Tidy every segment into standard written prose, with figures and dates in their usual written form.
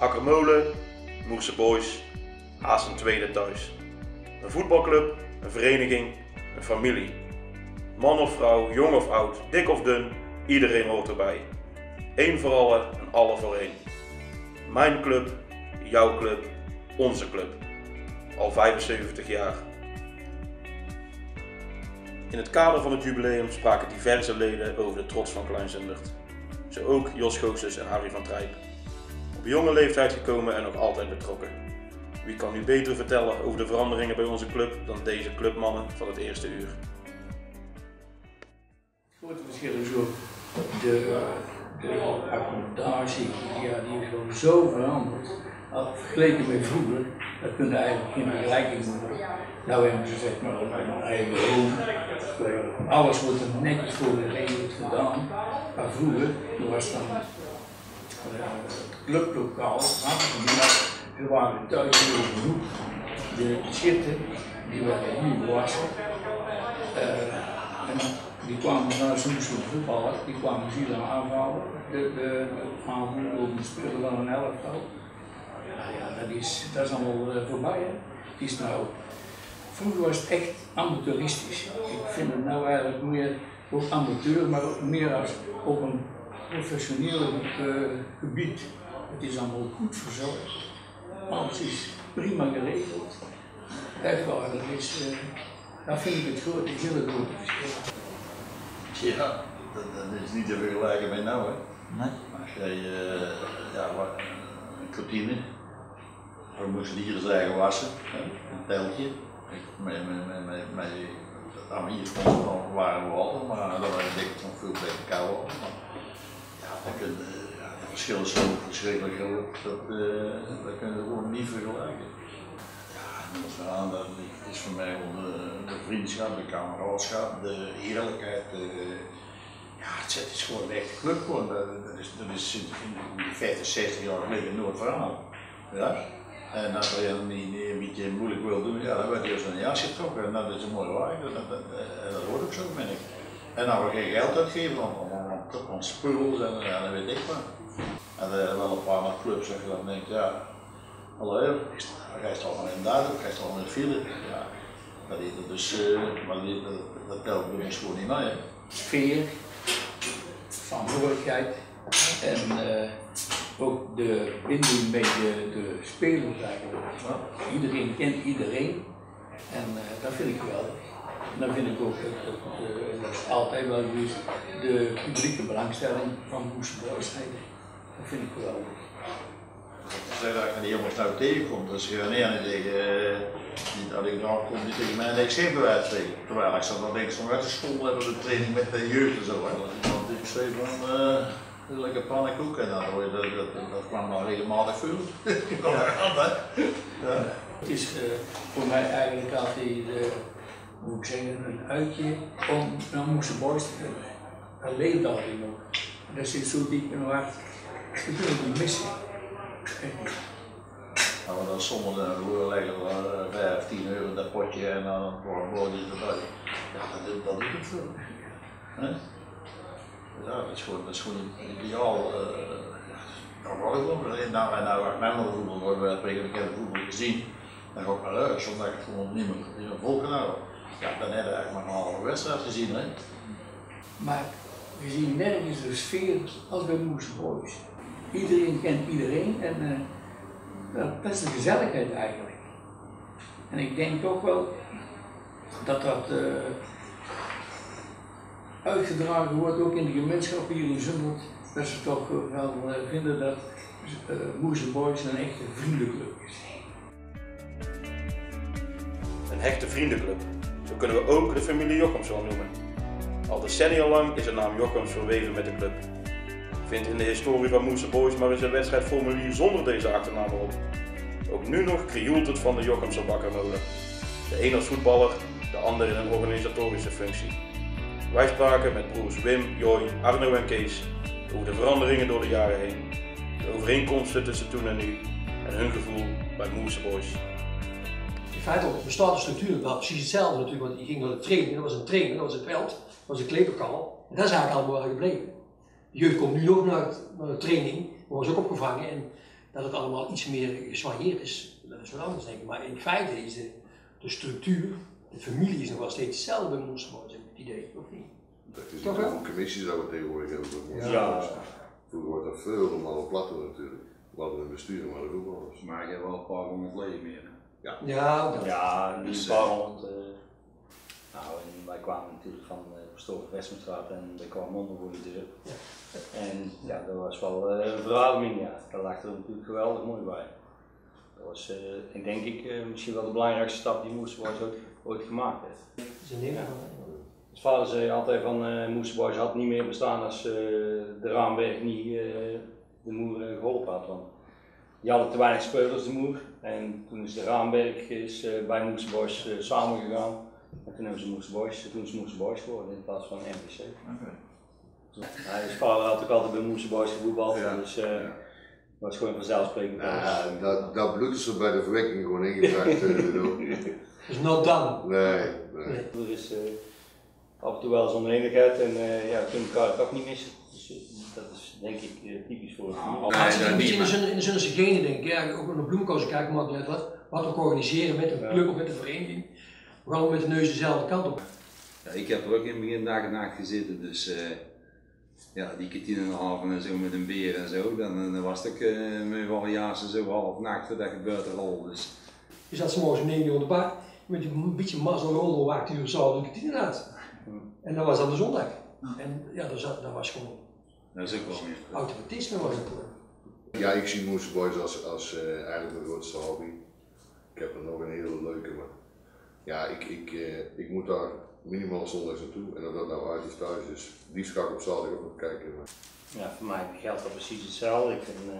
Akkermolen, Moerse Boys, haast een tweede thuis. Een voetbalclub, een vereniging, een familie. Man of vrouw, jong of oud, dik of dun, iedereen hoort erbij. Eén voor allen en alle voor één. Mijn club, jouw club, onze club. Al 75 jaar. In het kader van het jubileum spraken diverse leden over de trots van Klein Zundert. Zo ook Jos Goossens en Harry van Trijp. Op jonge leeftijd gekomen en nog altijd betrokken. Wie kan nu beter vertellen over de veranderingen bij onze club dan deze clubmannen van het eerste uur? Het grote verschil is ook de accommodatie, die is gewoon zo veranderd. Vergeleken met vroeger, dat kun je eigenlijk geen vergelijking doen. Nou hebben ze zeg maar een eigen woon. Alles wordt er netjes voor geregeld gedaan. Maar vroeger, toen was dan het clublokaal, er waren thuis heel genoeg. De schitten, die werden niet gewassen. En die kwamen naar zo'n voetballer, die kwamen ze dan aanvallen. De aanvoerder die speelde dan een elftal. Ja, dat is allemaal voorbij. Hè. Het is nou, vroeger was het echt amateuristisch. Ik vind het nou eigenlijk meer ook amateur, maar ook meer als op een professioneel gebied. Het is allemaal goed verzorgd. Alles is prima geregeld. Echt waar, dat vind ik het hele grote verschil. Ja, dat is niet te vergelijken met nou, hè. Nee. Als jij een kantine, we moesten hier eens eigen wassen, hè? Een teltje. Met hier waren we al, maar dat was denk ik nog veel beter kou. Ja, de verschillen zo verschrikkelijk groot, dat kunnen we gewoon niet vergelijken. Ja, dat is voor mij de vriendschap, de kameraadschap, de eerlijkheid. Ja, het is gewoon een echte club. Dat is in 50, 60 jaar geleden nooit veranderd. Ja? En als je dan niet een beetje moeilijk wil doen, ja, dan werd je als een jasje getrokken. En dat is een mooie waar. Dat hoort ook zo, vind ik. En dan we geen geld uitgeven aan spullen en dan weet ik wat. En wel een paar clubs zeg je dan denkt, ja, hallo, hij is al maar in Duitsland, hij is al in het file. Ja, dat is dus, maar dat telt bij ons gewoon niet mee. Sfeer, verantwoordelijkheid en ook de binding met de spelers eigenlijk. Iedereen kent iedereen en dat vind ik geweldig. En dan vind ik ook, dat is altijd wel geweest, de publieke belangstelling van Moerse Boys. Dat vind ik geweldig. Zeg dat je die jongens nou tegenkomt, als je dan niet tegen, dat ik dan kom die tegen mij en ik zeg bij wijze van spreken. Terwijl ik zat dan denk ik zo uit de school hebben we de training met de jeugd en zo. Want ik schreef van lekker pannenkoek en dan hoor je dat kwam dan regelmatig veel. Ja. Het is voor mij eigenlijk altijd, hoe ik zeggen, een uitje om naar Moerse Boys te kunnen. Dat leeft altijd nog. Dat zit zo diep in mijn hart. Dat kun je niet missen. Nou, dan sommigen leggen we 5, 10 euro in dat potje en dan een paar broodjes erbij. Ja, dat doet het veel. Ja, dat is gewoon ideaal. Daar word ik wel. Nou, als mijn moeder voetbal wordt, ik heb voetbal gezien, dan ga ik naar huis, omdat ik het gewoon niet meer vol kan houden. Ja, dan heb je eigenlijk maar een halve wedstrijd gezien. Hè? Maar we zien nergens de sfeer als bij Moerse Boys. Iedereen kent iedereen en dat is de gezelligheid eigenlijk. En ik denk toch wel dat uitgedragen wordt ook in de gemeenschap hier in Zundert, dat ze toch wel vinden dat Moerse Boys een echte vriendenclub is. Een hechte vriendenclub, zo kunnen we ook de familie Jochems wel noemen. Al decennia lang is de naam Jochems verweven met de club. Vind in de historie van Moerse Boys maar eens een wedstrijdformulier zonder deze achternaam op. Ook nu nog krioelt het van de Jochems op Akkermolen. De een als voetballer, de ander in een organisatorische functie. Wij spraken met broers Wim, Joy, Arno en Kees over de veranderingen door de jaren heen. De overeenkomsten tussen toen en nu en hun gevoel bij Moerse Boys. In feite op de bestaande structuur was precies hetzelfde natuurlijk, want je ging naar de training, dat was een trainer, dat was een veld, dat was een kleedlokaal. En dat is eigenlijk allemaal wel gebleven. De jeugd komt nu ook naar de training, worden ze ook opgevangen en dat het allemaal iets meer geswanjeerd is, dat is wat anders denk ik. Maar in feite is de structuur, de familie is nog wel steeds hetzelfde bij Moerserbos, heb ik het idee, of niet? Dat is Toch wel? een commissie dat we tegenwoordig hebben. Ja. Vroeger wordt dat veel allemaal platter natuurlijk. We hadden een bestuur, maar de voetballers. Maar ik heb wel een paar honderd leden meer. Ja, dat. Ja, Dus, die paar honderd. Nou, en wij kwamen natuurlijk van Pastoor Westmerstraat en wij kwamen onder voor de deur. Ja. En ja, dat was wel een verademing, ja. Daar lag er natuurlijk geweldig mooi bij. Dat was, ik denk misschien wel de belangrijkste stap die Moerserbos ooit gemaakt heeft. Dat is een nemen. Mijn vader zei altijd van Moerserbos had niet meer bestaan als de Raamberg niet de Moer geholpen had. Want die hadden te weinig spelers, de Moer. En toen is de Raamberg bij Moerserbos samengegaan. En toen hebben ze Moerserbos geworden in plaats van MVC. Ja, dus vader had ook altijd bij Moerserbos gevoetbald, Ja. dus dat was gewoon vanzelfsprekend. Dat bloed is er bij de verwekking gewoon ingebracht. Dus not done. Nee. Er is af en toe wel eens oneenigheid en ja, we kunnen elkaar toch niet missen. Dus dat is denk ik typisch voor een familie. Maar het zit dat een beetje niet, in de Zunderse genen denk ik. Ja, ook naar bloemenkozen kijken, maar net wat we ook organiseren met een club of met een vereniging. We gaan ook met de neus dezelfde kant op. Ja, ik heb er ook in het begin dag en nacht gezeten, dus ja, die kantineavond en zo met een beer en zo, dan was het ook met variatie zo half nacht dat je buiten rolde. Dus. Je zat 's morgens om 9 uur op de bar, met een beetje mazzel rollen, om 8 uur s'avonds de kantine uit. En dat was dan de zondag. En ja, dat was gewoon Dat is ook wel meer. automatisme was het. Ja, ik zie Moerserbos als eigenlijk mijn grootste hobby. Ik heb er nog een hele leuke, maar ja, ik moet daar minimaal zondags naartoe. En of dat nou uit is thuis is, liefst ga ik op zaterdag ook nog kijken. Maar. Ja, voor mij geldt dat precies hetzelfde.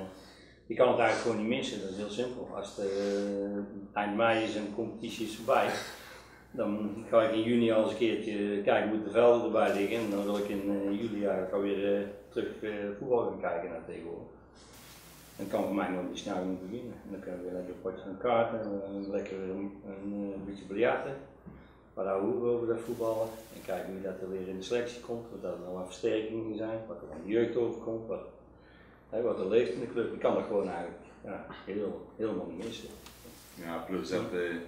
Je kan het eigenlijk gewoon niet missen, dat is heel simpel. Als het eind mei is en de competitie is voorbij, dan ga ik in juni al eens een keertje kijken hoe de velden erbij liggen. En dan wil ik in juli eigenlijk alweer terug voetbal gaan kijken naar tegenwoordig. Dan kan voor mij nog niet snel genoeg beginnen. En dan kunnen we weer lekker een potje van kaarten, lekker een beetje biljarten. Waar daar horen over dat voetballen. En kijken wie dat er weer in de selectie komt, wat er nou aan versterkingen zijn, wat er van de jeugd overkomt, wat er leeft in de club. Ik kan dat gewoon eigenlijk helemaal niet missen. Ja, plus dat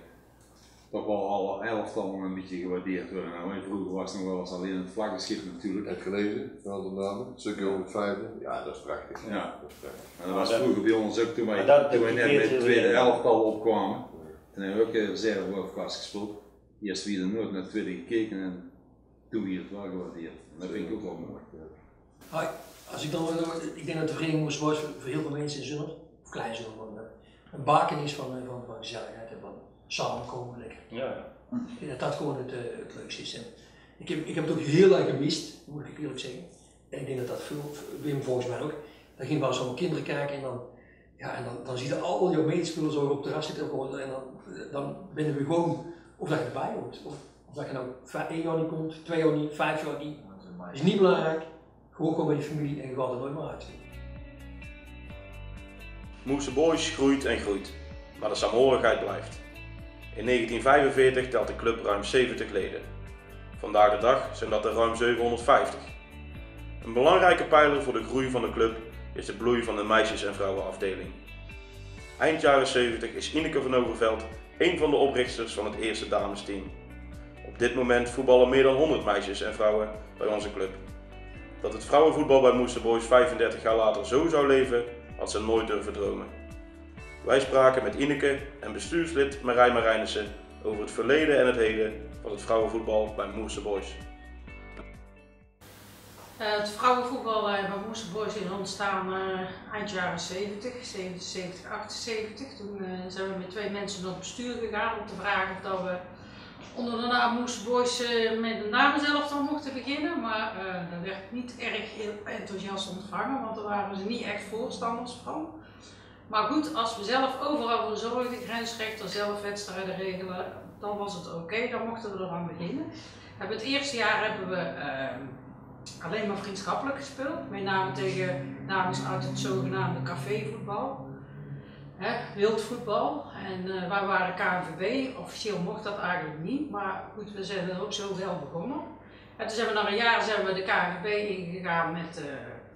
toch wel alle elftal een beetje gewaardeerd worden. Nou, vroeger was het nog wel eens alleen het vlaggenschip natuurlijk. Heb je gelezen, wel de namen? Het stukje over het vijfde? Ja, dat is prachtig. Ja. Dat is prachtig. En dat was vroeger bij ons ook toen wij dat net met het tweede weer. elftal opkwamen. Toen hebben we ook reserve overkast gespeeld. Eerst wie er nooit naar het tweede gekeken en toen weer het wel gewaardeerd. Dat vind ik ook wel mooi. Hoi, als ik denk dat de vereniging Moerserbos voor heel veel mensen in Zundert, of klein Zundert, een baken is van gezelligheid en van samenkomen lekker. Ja. Ik denk dat dat gewoon het leukste is. En ik heb het ook heel erg gemist, moet ik eerlijk zeggen. En ik denk dat dat veel, Wim volgens mij ook, dan ging wel eens allemaal kinderen kijken en dan zie je al jouw medespelers over op het terras zitten en dan binnen we gewoon of dat je erbij hoort. Of dat je nou 1 jaar niet komt, 2 jaar niet, 5 jaar niet. Dat is niet belangrijk. Gewoon bij die familie en je gaat er nooit meer uit. Moerserbos groeit en groeit, maar de saamhorigheid blijft. In 1945 telt de club ruim 70 leden. Vandaag de dag zijn dat er ruim 750. Een belangrijke pijler voor de groei van de club is de bloei van de meisjes- en vrouwenafdeling. Eind jaren 70 is Ineke van Overveld een van de oprichters van het eerste damesteam. Op dit moment voetballen meer dan 100 meisjes en vrouwen bij onze club. Dat het vrouwenvoetbal bij Moerserbos 35 jaar later zo zou leven, had ze nooit durven dromen. Wij spraken met Ineke en bestuurslid Marijn Marijnissen over het verleden en het heden van het vrouwenvoetbal bij Moerserbos. Het vrouwenvoetbal bij Moerserbos is ontstaan eind jaren 70, 77, 78. Toen zijn we met 2 mensen naar het bestuur gegaan om te vragen of dat we onder de naam Moerserbos met een dameselftal mochten beginnen. Maar dat werd niet erg heel enthousiast ontvangen, want daar waren ze niet echt voorstanders van. Maar goed, als we zelf overal voor zorgen, de grensrechter zelf wedstrijden regelen, dan was het oké, dan mochten we eraan beginnen. Het eerste jaar hebben we alleen maar vriendschappelijk gespeeld, met name tegen dames uit het zogenaamde cafévoetbal, wildvoetbal. En wij waren KNVB, officieel mocht dat eigenlijk niet, maar goed, we zijn er ook zo wel begonnen. En toen zijn we na een jaar de KNVB ingegaan met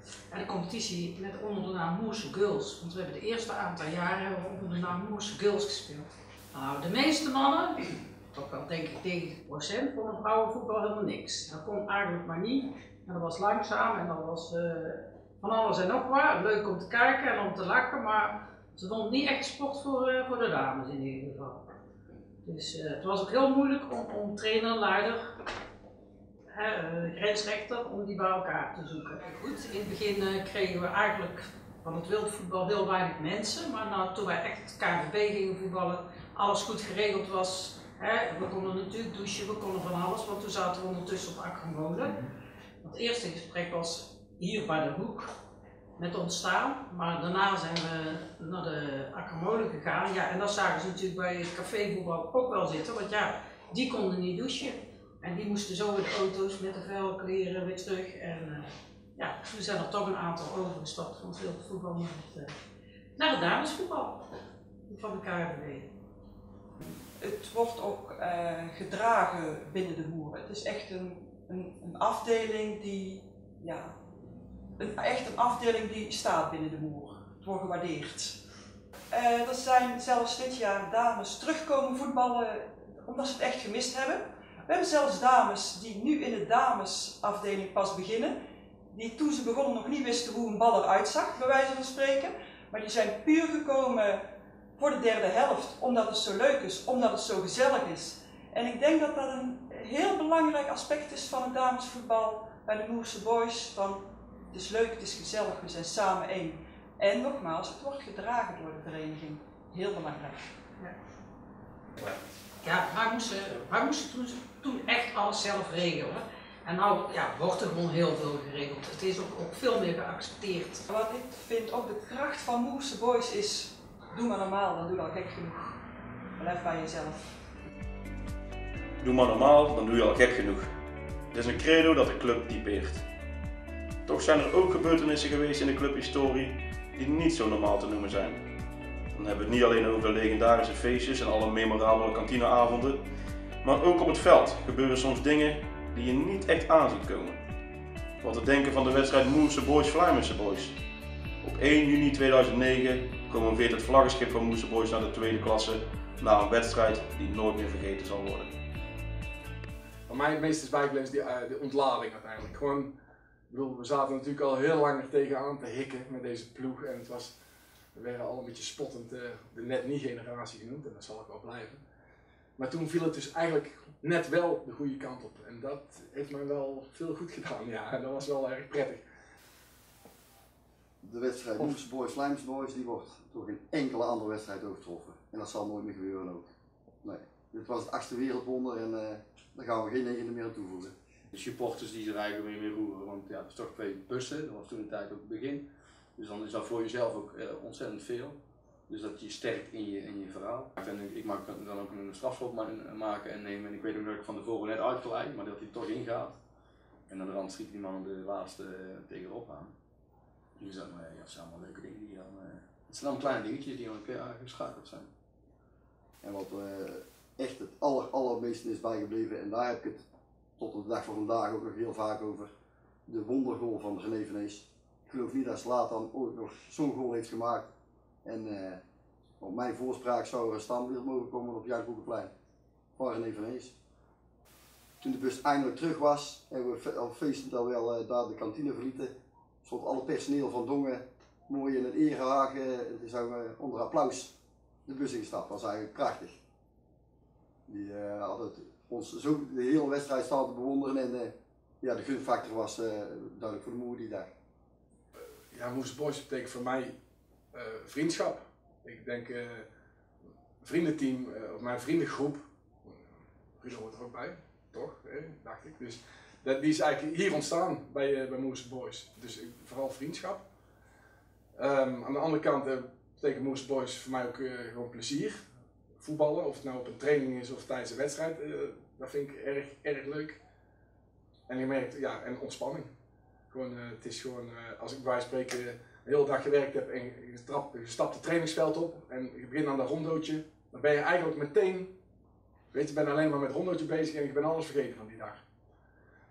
En de competitie met onder de naam Moerse Girls. Want we hebben de eerste aantal jaren onder de naam Moerse Girls gespeeld. Nou, de meeste mannen, toch wel denk ik 90%, vonden vrouwenvoetbal helemaal niks. Dat kon eigenlijk maar niet. En dat was langzaam en dat was van alles en nog wat. Leuk om te kijken en om te lachen, maar ze vonden niet echt sport voor de dames in ieder geval. Dus het was ook heel moeilijk om trainer, leider, grensrechter, om die bij elkaar te zoeken. Goed, in het begin kregen we eigenlijk van het wildvoetbal heel weinig mensen, maar nou, toen wij echt KNVB gingen voetballen, alles goed geregeld was. We konden natuurlijk douchen, we konden van alles, want toen zaten we ondertussen op Akkermolen. Het eerste gesprek was hier bij de hoek met ontstaan, maar daarna zijn we naar de Akkermolen gegaan. Ja, en dat zagen ze natuurlijk bij het cafévoetbal ook wel zitten, want ja, die konden niet douchen. En die moesten zo in de auto's met de vuile kleren weer terug. En ja, toen zijn er toch een aantal overgestapt van het wildvoetbal naar het damesvoetbal van de KNVB. Het wordt ook gedragen binnen de Hoeren. Het is echt een afdeling die, ja, echt een afdeling die staat binnen de Hoer. Het wordt gewaardeerd. Er zijn zelfs dit jaar dames terugkomen voetballen omdat ze het echt gemist hebben. We hebben zelfs dames die nu in de damesafdeling pas beginnen, die toen ze begonnen nog niet wisten hoe een bal eruit zag, bij wijze van spreken. Maar die zijn puur gekomen voor de derde helft, omdat het zo leuk is, omdat het zo gezellig is. En ik denk dat dat een heel belangrijk aspect is van het damesvoetbal bij de Moerse Boys. Van, het is leuk, het is gezellig, we zijn samen één. En nogmaals, het wordt gedragen door de vereniging. Heel belangrijk. Ja, wij moesten toen echt alles zelf regelen. En nou ja, wordt er gewoon heel veel geregeld. Het is ook veel meer geaccepteerd. Wat ik vind ook de kracht van Moerse Boys is, doe maar normaal, dan doe je al gek genoeg. Blijf bij jezelf. Doe maar normaal, dan doe je al gek genoeg. Het is een credo dat de club typeert. Toch zijn er ook gebeurtenissen geweest in de clubhistorie die niet zo normaal te noemen zijn. Dan hebben we het niet alleen over de legendarische feestjes en alle memorabele kantineavonden, maar ook op het veld gebeuren soms dingen die je niet echt aan ziet komen. Wat te denken van de wedstrijd Moerse Boys-Vlaamse Boys. Op 1 juni 2009 promoveert het vlaggenschip van Moerse Boys naar de tweede klasse na een wedstrijd die nooit meer vergeten zal worden. Wat mij het meest is bijgebleven is de ontlading uiteindelijk. Gewoon, ik bedoel, we zaten natuurlijk al heel lang er tegenaan te hikken met deze ploeg en we werden al een beetje spottend de net niet generatie genoemd en dat zal ook wel blijven. Maar toen viel het dus eigenlijk net wel de goede kant op en dat heeft mij wel veel goed gedaan, ja, en dat was wel erg prettig. De wedstrijd Moerse Boys-Vlaamse Boys die wordt door geen enkele andere wedstrijd overtroffen. En dat zal nooit meer gebeuren ook. Nee, dit was het 8e wereldwonder en daar gaan we geen negende meer aan toevoegen. De supporters die zich eigenlijk weer roeren, want ja, het is toch 2 bussen, dat was toen de tijd ook het begin. Dus dan is dat voor jezelf ook ontzettend veel. Dus dat je sterkt in je verhaal. En ik mag dan ook een strafschop maken en nemen. En ik weet ook dat ik van tevoren net uitgeleid, maar dat hij toch ingaat. En aan de rand schiet die man de laatste tegenop aan. Dus dat zijn allemaal leuke dingen die dan. Het zijn dan kleine dingetjes die dan geschakeld zijn. En wat echt het allermeeste is bijgebleven, en daar heb ik het tot op de dag van vandaag ook nog heel vaak over, de wondergoal van René Venees. Ik geloof niet dat Zlatan ooit nog zo'n goal heeft gemaakt. En op mijn voorspraak zou er een standbeeld mogen komen op Jan Koekenplein van René Venees. Toen de bus eindelijk terug was en we al feestend al wel daar de kantine verlieten, stond alle personeel van Dongen mooi in het erehagen. Toen zijn we onder applaus de bus ingestapt. Dat was eigenlijk prachtig. Die hadden ons zo de hele wedstrijd staan te bewonderen en ja, de gunfactor was duidelijk voor de moeder die dag. Ja, Moerse Boys betekent voor mij vriendschap. Ik denk vriendenteam, of mijn vriendengroep, Ruud hoort er ook bij, toch? Dacht ik. Dus die is eigenlijk hier ontstaan bij Moerse Boys. Dus vooral vriendschap. Aan de andere kant betekent Moerse Boys voor mij ook gewoon plezier. Voetballen, of het nou op een training is of tijdens een wedstrijd, dat vind ik erg leuk. En je merkt, ja, en ontspanning. Gewoon, het is gewoon, als ik bij spreken de hele dag gewerkt heb en je stapt het trainingsveld op en je begint aan dat rondootje, dan ben je eigenlijk meteen, weet je, ben alleen maar met rondootje bezig en je bent alles vergeten van die dag.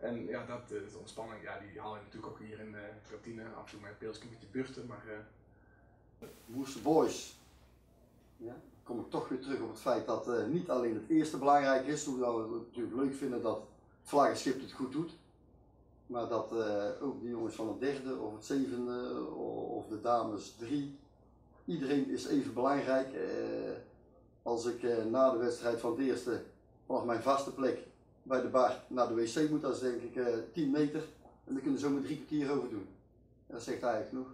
En ja, dat de ontspanning, ja, die haal je natuurlijk ook hier in de kantine. Af en toe met een pilsje een beetje buurten, maar... Woerse Boys. Ja, kom ik toch weer terug op het feit dat niet alleen het eerste belangrijk is, hoewel we het natuurlijk leuk vinden dat het vlaggenschip het goed doet. Maar dat ook de jongens van het derde of het zevende of de dames 3, iedereen is even belangrijk. Als ik na de wedstrijd van het eerste vanaf mijn vaste plek bij de bar naar de wc moet, dat is denk ik 10 meter en dan kunnen we zo maar 3 kwartier over doen. Dat zegt eigenlijk genoeg.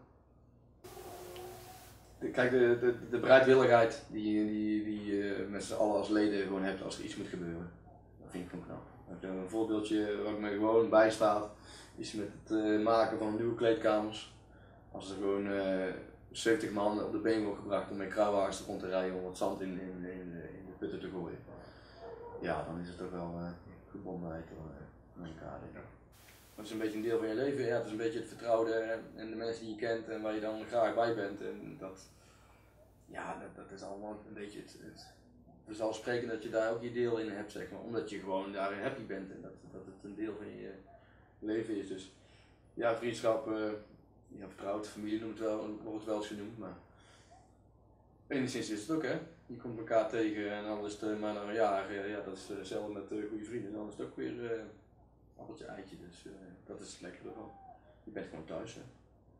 Kijk, de bereidwilligheid die je met z'n allen als leden gewoon hebt als er iets moet gebeuren, dat vind ik gewoon knap. Een voorbeeldje waar ik me gewoon bij staat, is met het maken van nieuwe kleedkamers. Als er gewoon 70 man op de been wordt gebracht om met kruiwagens rond te rijden om wat zand in de putten te gooien. Ja, dan is het toch wel gebondenheid aan elkaar. Dat is een beetje een deel van je leven, ja, het is een beetje het vertrouwde en de mensen die je kent en waar je dan graag bij bent. En dat is allemaal een beetje het vanzelfsprekend dat je daar ook je deel in hebt, zeg maar, omdat je gewoon daarin happy bent en dat het een deel van je leven is. Dus ja, vriendschap, ja, vertrouwd, familie wordt het wel eens genoemd, maar enigszins is het ook, hè. Je komt elkaar tegen en dan is het maar na een jaar, ja, dat is hetzelfde met goede vrienden, dan is het ook weer appeltje eitje, dus dat is het lekker ervan. Je bent gewoon thuis, hè.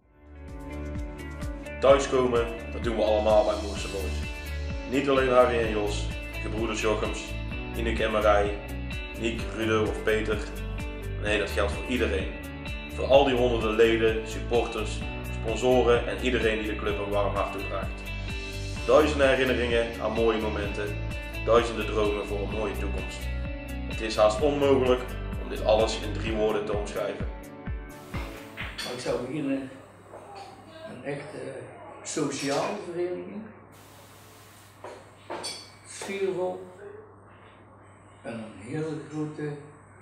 Thuiskomen, dat doen we allemaal bij Woerse Boys. Niet alleen Harry en Jos, gebroeders Jochems, Ineke en Marij, Niek, Rudo of Peter. Nee, dat geldt voor iedereen. Voor al die honderden leden, supporters, sponsoren en iedereen die de club een warm hart toedraagt. Duizenden herinneringen aan mooie momenten, duizenden dromen voor een mooie toekomst. Het is haast onmogelijk om dit alles in 3 woorden te omschrijven. Ik zou beginnen een echte sociale vereniging. Sfeervol en een hele grote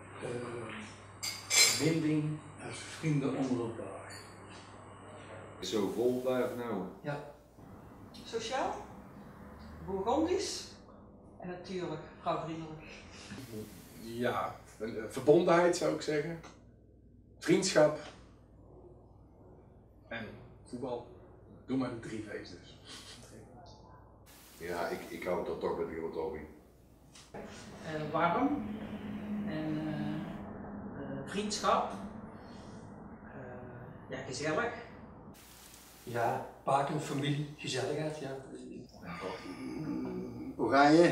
binding als vrienden onder elkaar. Zo vol blijven houden. Ja. Sociaal, Bourgondisch en natuurlijk vrouwvriendelijk. Ja, een verbondenheid zou ik zeggen. Vriendschap. En voetbal. Doe maar de 3 V's dus. Ja, ik hou het dan toch met de hobby. Warm en vriendschap, ja, gezellig. Ja, Paken, familie, gezelligheid, ja. Oranje.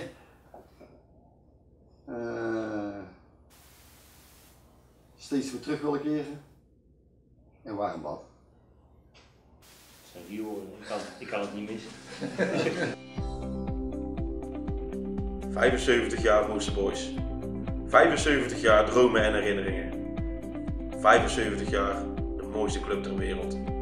Steeds weer terug willen keren. En warm bad. Dat zijn 4 woorden, ik kan het niet missen. 75 jaar Woerse Boys. 75 jaar dromen en herinneringen. 75 jaar de mooiste club ter wereld.